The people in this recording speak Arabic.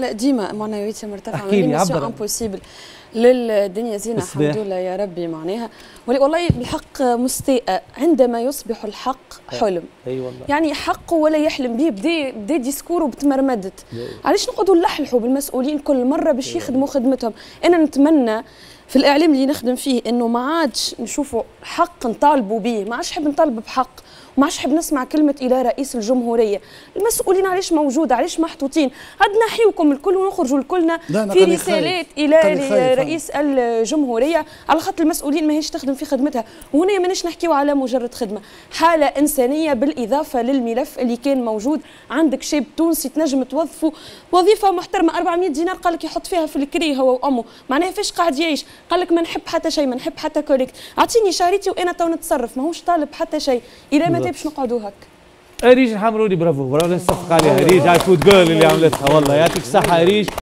لا ديما معنوياتي مرتفعه، احكي لي عبر امبوسيبل للدنيا زينه الحمد لله يا ربي معناها. والله بالحق مستاء عندما يصبح الحق حلم. اي والله يعني حق ولا يحلم به، بدا ديسكور وبتمرمدت. علاش نقعدوا نلحلحوا بالمسؤولين كل مره باش يخدموا خدمتهم؟ انا نتمنى في الاعلام اللي نخدم فيه انه ما عادش نشوفوا حق نطالبوا به، ما عادش نحب نطالب بحق، وما عادش نحب نسمع كلمه الى رئيس الجمهوريه. المسؤولين علاش موجوده؟ علاش محطوطين؟ عاد نحيوكم الكل ونخرجوا الكلنا في رسالات الى رئيس الجمهوريه، على خاطر المسؤولين ماهيش تخدم في خدمتها. وهنا مانيش نحكيو على مجرد خدمه، حاله انسانيه بالاضافه للملف اللي كان موجود. عندك شاب تونسي تنجم توظفه وظيفه محترمه 400 دينار، قال لك يحط فيها في الكري هو وامه، معناها فاش قاعد يعيش؟ قال لك ما نحب حتى شيء، ما نحب حتى كوليكت، اعطيني شهريتي وانا تو نتصرف، ماهوش طالب حتى شيء. الى متى باش نقعدوا هكا؟ ريج الحمروني برافو نصفق عليها ريج على الفوت جول اللي عملتها، والله يعطيك الصحه ريج.